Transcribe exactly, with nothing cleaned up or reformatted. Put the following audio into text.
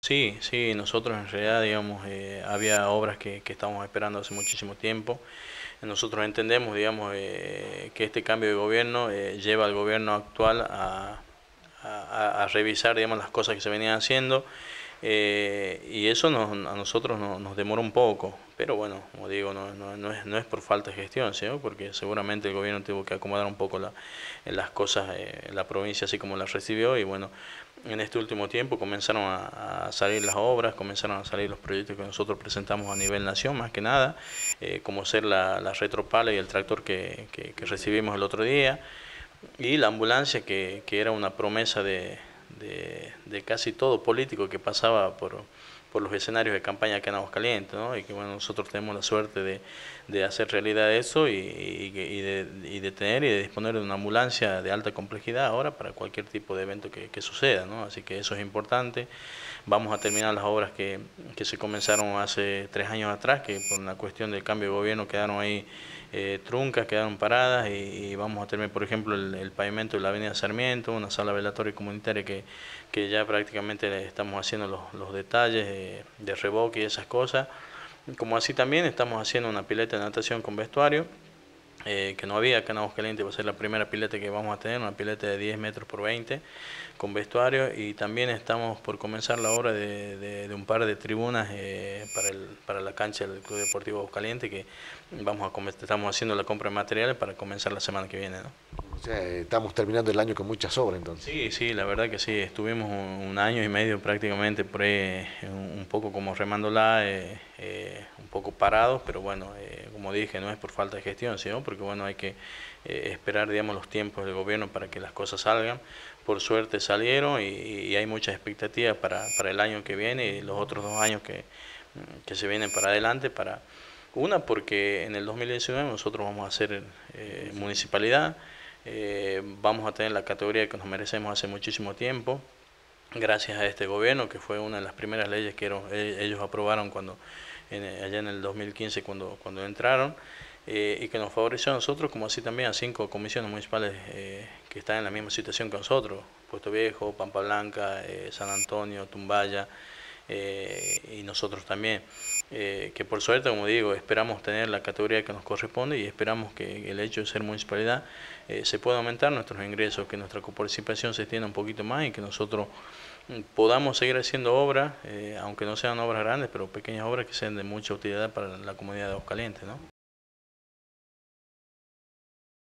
Sí, sí, nosotros en realidad, digamos, eh, había obras que, que estábamos esperando hace muchísimo tiempo. Nosotros entendemos, digamos, eh, que este cambio de gobierno eh, lleva al gobierno actual a, a- a revisar, digamos, las cosas que se venían haciendo, eh, y eso nos- a nosotros no- nos demora un poco, pero bueno, como digo, no, no- no es, no es por falta de gestión, ¿sí? Porque seguramente el gobierno tuvo que acomodar un poco la- las cosas, eh, la provincia así como las recibió, y bueno, en este último tiempo comenzaron a, a salir las obras, comenzaron a salir los proyectos que nosotros presentamos a nivel nación, más que nada, eh, como ser la, la retropala y el tractor que, que- que recibimos el otro día, y la ambulancia que, que era una promesa de, de, de casi todo político que pasaba por, por los escenarios de campaña acá en Aguascalientes, ¿no? Y que bueno, nosotros tenemos la suerte de, de hacer realidad eso, y, y, y de, y de tener y de disponer de una ambulancia de alta complejidad ahora para cualquier tipo de evento que, que suceda, ¿no? Así que eso es importante. Vamos a terminar las obras que, que se comenzaron hace tres años atrás, que por una cuestión del cambio de gobierno quedaron ahí eh, truncas, quedaron paradas, y, y vamos a terminar, por ejemplo, el, el pavimento de la avenida Sarmiento, una sala velatoria comunitaria que, que ya prácticamente le estamos haciendo los, los detalles eh, de revoque y esas cosas. Como así también estamos haciendo una pileta de natación con vestuario, eh, que no había acá en Aguascalientes. Va a ser la primera pileta que vamos a tener, una pileta de diez metros por veinte con vestuario, y también estamos por comenzar la obra de, de, de un par de tribunas eh, para, el, para la cancha del Club Deportivo Aguascalientes, que vamos a estamos haciendo la compra de materiales para comenzar la semana que viene, ¿no? O sea, eh, estamos terminando el año con muchas obras entonces. Sí, sí, la verdad que sí, estuvimos un, un año y medio prácticamente por ahí, eh, un, un poco como remándola, eh, eh, un poco parados, pero bueno, eh, como dije, no es por falta de gestión, sino porque bueno, hay que eh, esperar, digamos, los tiempos del gobierno para que las cosas salgan. Por suerte salieron, y, y hay muchas expectativas para, para el año que viene y los otros dos años que, que se vienen para adelante. Para una, porque en el dos mil diecinueve nosotros vamos a ser eh, municipalidad, eh, vamos a tener la categoría que nos merecemos hace muchísimo tiempo, gracias a este gobierno, que fue una de las primeras leyes que e, ellos aprobaron cuando en, allá en el dos mil quince cuando, cuando entraron, eh, y que nos favoreció a nosotros, como así también a cinco comisiones municipales eh, que están en la misma situación que nosotros: Puesto Viejo, Pampa Blanca, eh, San Antonio, Tumbaya, eh, y nosotros también. Eh, que por suerte, como digo, esperamos tener la categoría que nos corresponde, y esperamos que el hecho de ser municipalidad eh, se pueda aumentar nuestros ingresos, que nuestra coparticipación se extienda un poquito más, y que nosotros mm, podamos seguir haciendo obras, eh, aunque no sean obras grandes, pero pequeñas obras que sean de mucha utilidad para la comunidad de Aguascalientes, ¿no?